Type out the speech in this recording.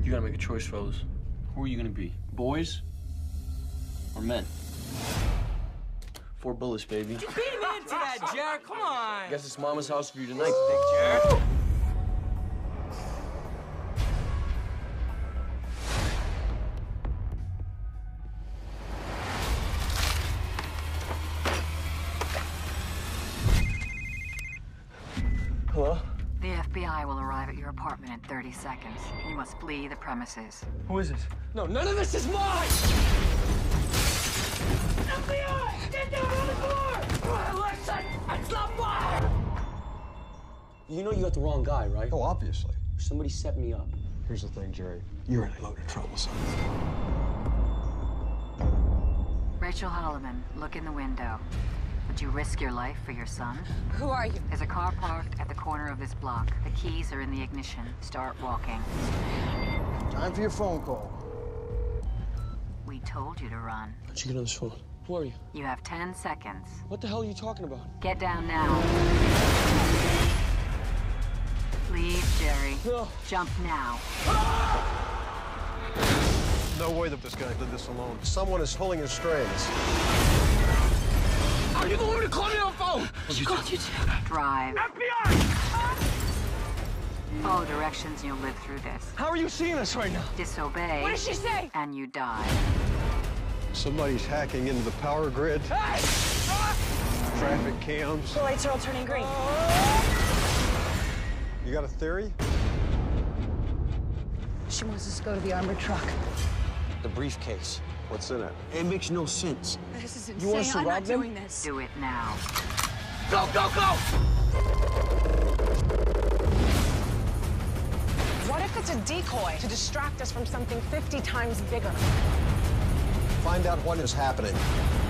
You gotta make a choice, fellas. Who are you gonna be? Boys or men? 4 bullets, baby. You beat him into that, Jared. Come on. Guess it's Mama's house for you tonight, big Jared. Hello? The FBI will arrive at your apartment in 30 seconds. You must flee the premises. Who is this? No, none of this is mine! FBI! Get down on the floor! Listen, it's not mine! You know you got the wrong guy, right? Oh, obviously. Somebody set me up. Here's the thing, Jerry. You're in a load of trouble, son. Rachel Holloman, look in the window. Would you risk your life for your son? Who are you? There's a car parked at the corner of this block. The keys are in the ignition. Start walking. Time for your phone call. We told you to run. How'd you get on this phone? Who are you? You have 10 seconds. What the hell are you talking about? Get down now. Leave, Jerry. No. Jump now. No way that this guy did this alone. Someone is pulling his strings. Are you the one who called me on the phone? She called you. Drive. FBI! Follow directions and you'll live through this. How are you seeing us right now? Disobey. What did she say? And you die. Somebody's hacking into the power grid. Hey! Traffic cams. The lights are all turning green. You got a theory? She wants us to go to the armored truck. The briefcase. What's in it? It makes no sense. This is You want insane. us to I'm rob not them? doing this. Do it now. Go, go, go! What if it's a decoy to distract us from something 50 times bigger? Find out what is happening.